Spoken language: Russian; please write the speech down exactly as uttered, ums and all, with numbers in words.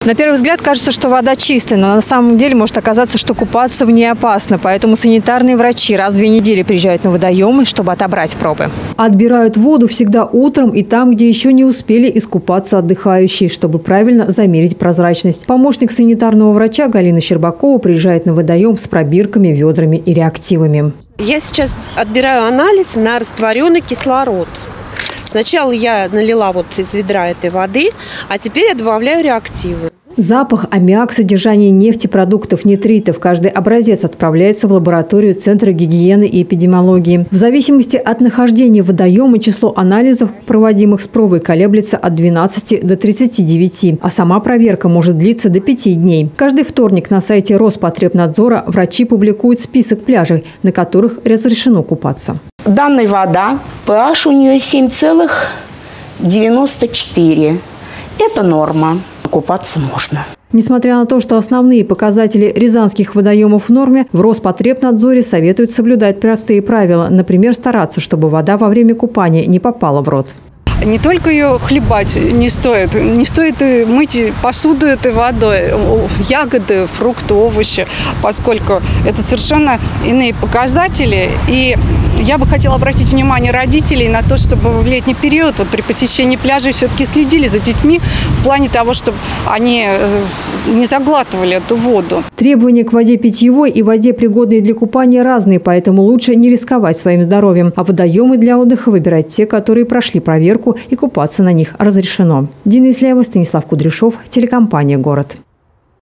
На первый взгляд кажется, что вода чистая, но на самом деле может оказаться, что купаться в ней опасно. Поэтому санитарные врачи раз в две недели приезжают на водоемы, чтобы отобрать пробы. Отбирают воду всегда утром и там, где еще не успели искупаться отдыхающие, чтобы правильно замерить прозрачность. Помощник санитарного врача Галина Щербакова приезжает на водоем с пробирками, ведрами и реактивами. Я сейчас отбираю анализ на растворенный кислород. Сначала я налила вот из ведра этой воды, а теперь я добавляю реактивы. Запах, аммиак, содержание нефтепродуктов, нитритов. Каждый образец отправляется в лабораторию Центра гигиены и эпидемиологии. В зависимости от нахождения водоема число анализов, проводимых с пробой, колеблется от двенадцати до тридцати девяти, а сама проверка может длиться до пяти дней. Каждый вторник на сайте Роспотребнадзора врачи публикуют список пляжей, на которых разрешено купаться. Данная вода, pH у нее семь целых девяносто четыре. Это норма. Купаться можно. Несмотря на то, что основные показатели рязанских водоемов в норме, в Роспотребнадзоре советуют соблюдать простые правила. Например, стараться, чтобы вода во время купания не попала в рот. Не только ее хлебать не стоит, не стоит и мыть посуду этой водой, ягоды, фрукты, овощи, поскольку это совершенно иные показатели. И я бы хотела обратить внимание родителей на то, чтобы в летний период вот при посещении пляжей все-таки следили за детьми в плане того, чтобы они не заглатывали эту воду. Требования к воде питьевой и воде, пригодной для купания, разные, поэтому лучше не рисковать своим здоровьем. А водоемы для отдыха выбирать те, которые прошли проверку, и купаться на них разрешено. Дина Исляева, Станислав Кудряшов, телекомпания «Город».